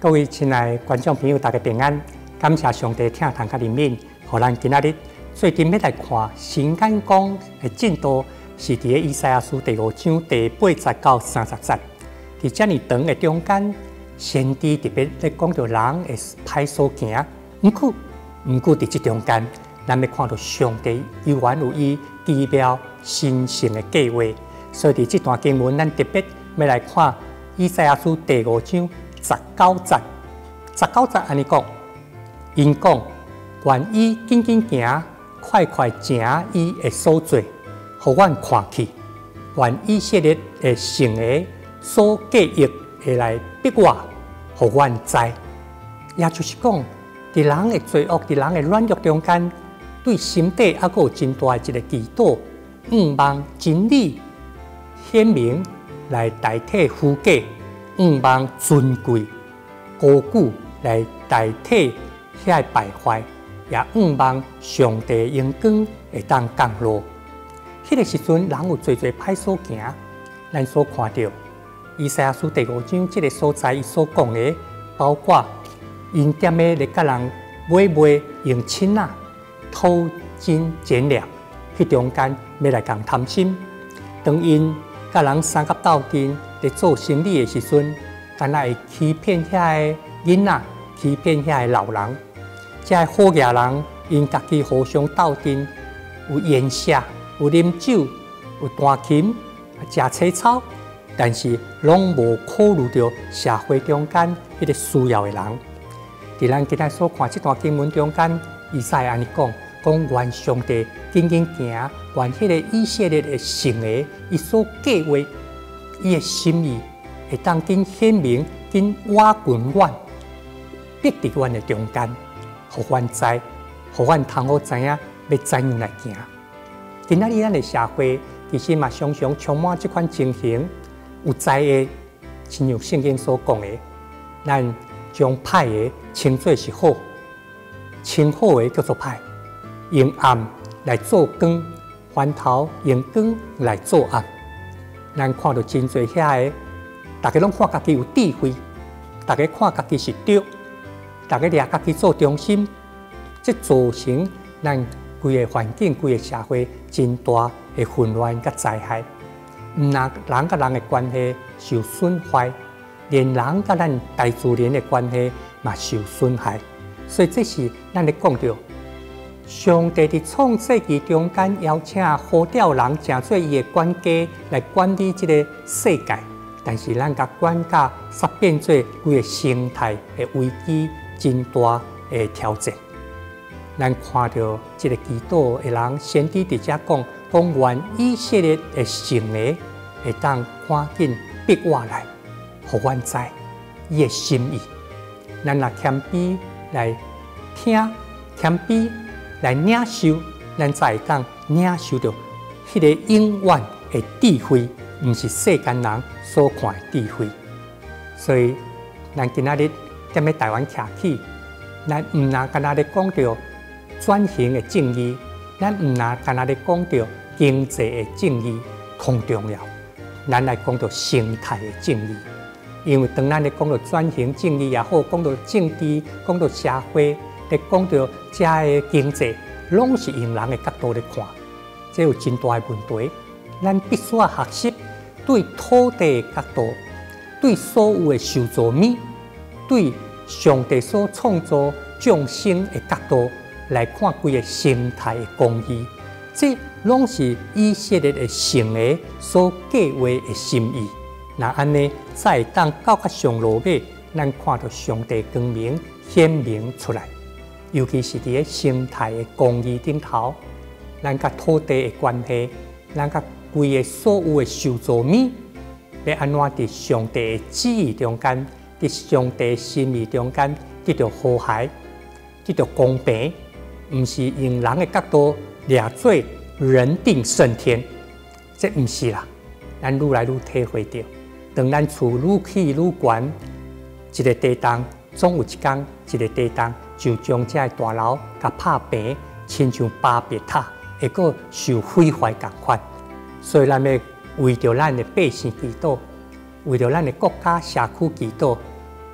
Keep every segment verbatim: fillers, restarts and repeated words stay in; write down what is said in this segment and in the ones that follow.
各位亲爱的观众朋友，大家平安！感谢上帝听堂甲怜悯，互咱今仔日最近要来看新眼光的进度，是伫个以赛亚书第五章第八节到三十节。伫遮尔长的中间，先知特别咧讲到人会歹所行，毋过毋过伫即中间，咱要看到上帝有缘有意奇妙神圣的计划。所以伫即段经文，咱特别要来看以赛亚书第五章十九节。十九节安尼讲，因讲愿伊紧紧行，快快行伊的所做，互阮看去。愿以色列的圣个所计划会来逼我，互阮知。也就是讲，伫人的罪恶、伫人的软弱中间，对心底还佫有真大一个祈祷，毋望真理显明来代替虚假，毋望尊贵高举来代替遐个败坏，也毋望上帝阳光会当降落。迄个时阵，人有侪侪歹所行，咱所看到以赛亚书第五章即个所在，伊所讲的，包括因踮咧咧甲人买卖用亲啊、偷金捡粮，迄中间要来共贪心。当因甲人三甲斗阵咧做生意的时阵，敢若会欺骗遐个囡仔，欺骗遐个老人。遮个好野人，因家己互相斗阵，有烟射，有啉酒，有弹琴，食青草，但是拢无考虑到社会中间迄个需要的人。伫咱今仔所看这段经文中间，以赛亚安尼讲，讲愿上帝紧紧行，愿迄个以色列的圣个，伊所计划，伊的心意会当紧显明，紧挖滚阮，逼伫阮的中间，互阮知，互阮通好知影要怎样来行。今仔日咱的社会其实嘛常常充满这款情形，有在的，亲像圣经所讲的，咱将歹的称作是好，称好的叫做歹，用暗来做光，反头用光来做暗。咱看到真侪遐个，大家拢看家己有智慧，大家看家己是对，大家掠家己做中心，这造成咱规个环境、规个社会真大的混乱甲灾害。毋但人甲人的关系受损坏，连人甲咱大自然的关系嘛受损害。所以这是咱咧讲到，上帝伫创世纪中间邀请呼召人成做伊的管家来管理这个世界，但是咱甲管家煞变做规个生态的危机，真大的挑战。咱看到这个祈祷的人，先知伫遮讲，讲愿以色列的圣个会当赶紧逼我来，互阮知伊的心意。咱若谦卑来听，谦卑来领受，咱才会当领受到迄个永远的智慧，毋是世间人所看的智慧。所以，咱今仔日踮咧台湾徛起，咱毋若干那咧讲到转型的正义，咱毋若干那咧讲到经济的正义，同重要。咱来讲到生态的正义，因为当咱咧讲到转型正义也好，讲到政治，讲到社会，咧讲到遮的经济，拢是用人的角度来看，这有真大的问题。咱必须要学习对土地的角度，对所有的受造物，对上帝所创造众生的角度来看规个生态的公义。这拢是以色列的圣个所计划的心意。那安尼才会当到较上落尾，咱看到上帝光明显明出来。尤其是伫个生态的公义顶头，咱甲土地的关系，咱甲规个所有的受造物，要安怎伫上帝的旨意中间，伫上帝的心意中间得到和谐，得到公平，毋是用人的角度掠做人定胜天，这毋是啦。咱愈来愈体会到，当咱厝愈起愈悬，一个地动总有一天，一个地动就将这大楼甲拍平，亲像巴别塔，会阁受毁坏共款。所以咱要为着咱的百姓祈祷，为着咱的国家社区祈祷，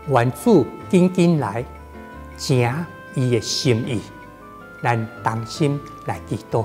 愿主紧紧来，正伊的心意，咱同心来祈祷。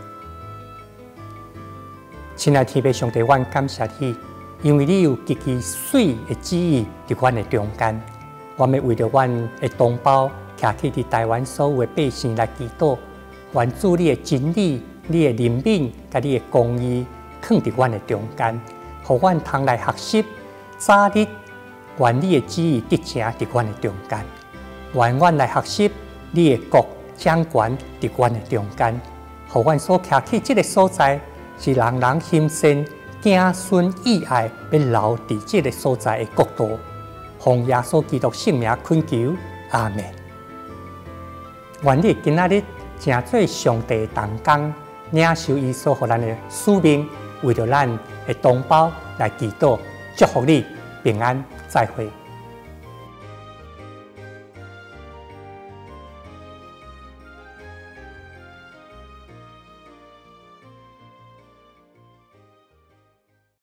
亲爱的天父上帝，阮感谢你，因为你有极其水的旨意伫阮的中间。我们为着阮的同胞，徛伫伫台湾所有的百姓来祈祷，愿主你的真理、你的怜悯、甲你的公义，放伫阮的中间，互阮通来学习早日愿你的旨意得成伫阮的中间。愿阮来学习你的国掌权伫阮的中间，互阮所徛伫即个所在。是人人心生敬顺义爱，要留伫即个所在的国度，奉耶稣基督圣名恳求，阿门。愿你今仔日正做上帝的同工，领受伊所予咱的使命，为着咱的同胞来祈祷，祝福你平安，再会。